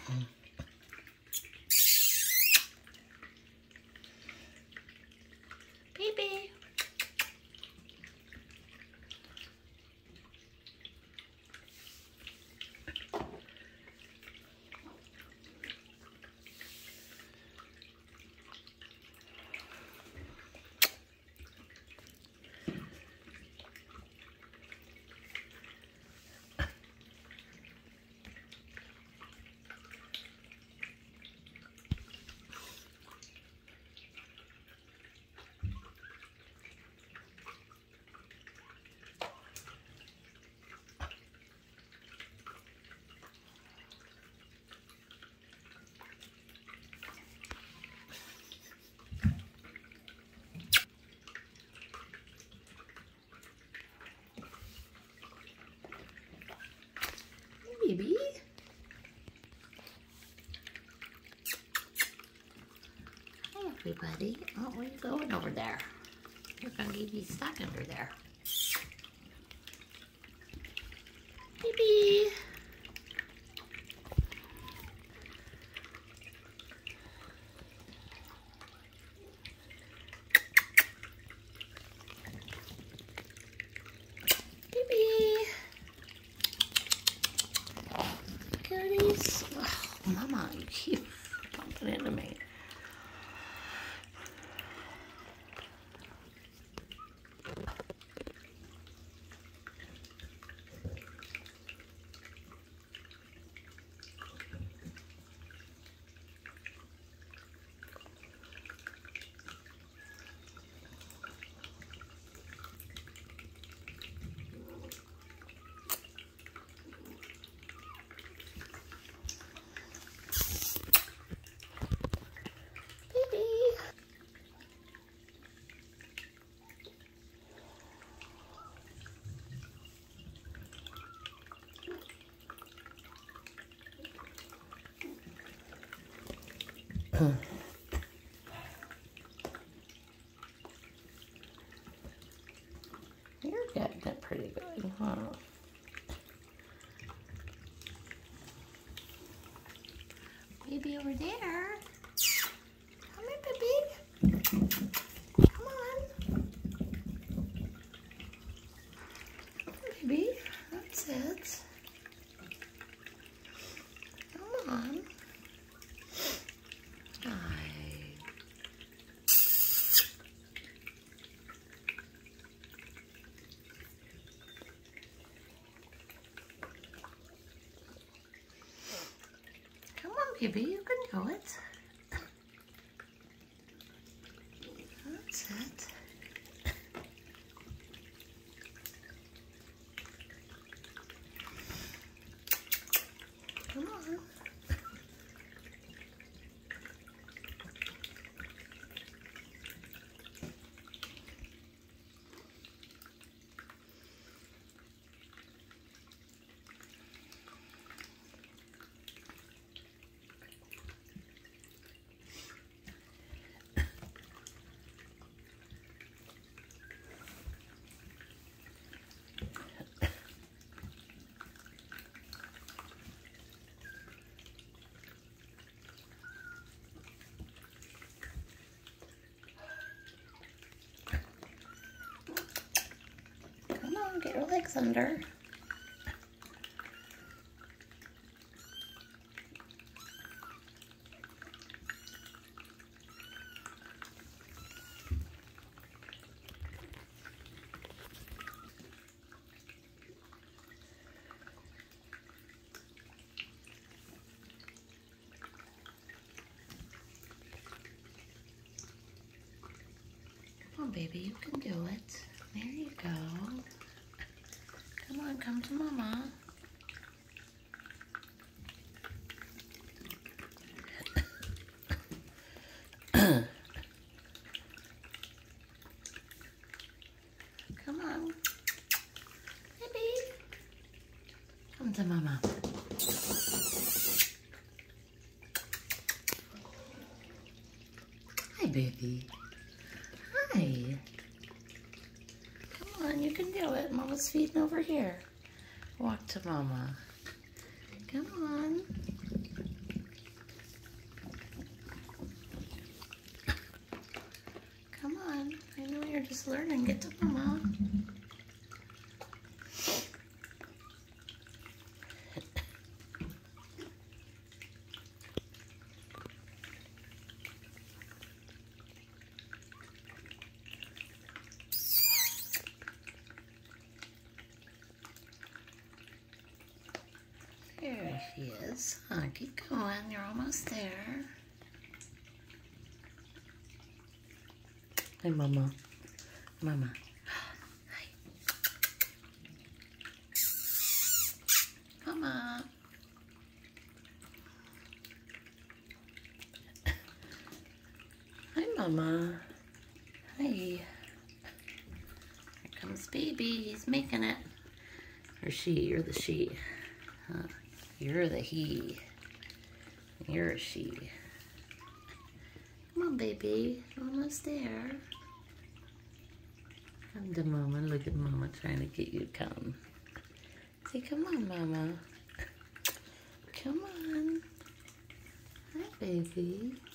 Baby. Baby. Hi, everybody. Oh, where are you going over there? You're going to get you stuck under there. Baby. Goodies. Oh, Mama, you keep bumping into me. You're getting it pretty good, huh? Baby over there. Come here, baby. Come on. Baby, that's it. Come on. Baby, you can do it. That's it. Come on. Get your legs under. Come on, baby, you can do it. There you go. Come on, come to Mama. Come on. Baby. Come to Mama. Hi, baby. Hi. Come on, you can do it. Mama's feeding over here. Walk to Mama. Come on. learning. Get to Mama. There she is. Oh, keep going. You're almost there. Hey, Mama. Mama. Hi. Mama. Hi, Mama. Hi. Here comes baby. He's making it. Or she. You're the she. Huh? You're the he. You're a she. Come on, baby. Almost there. Come to Mama. Look at Mama trying to get you to come. Say, come on, Mama. Come on. Hi, baby.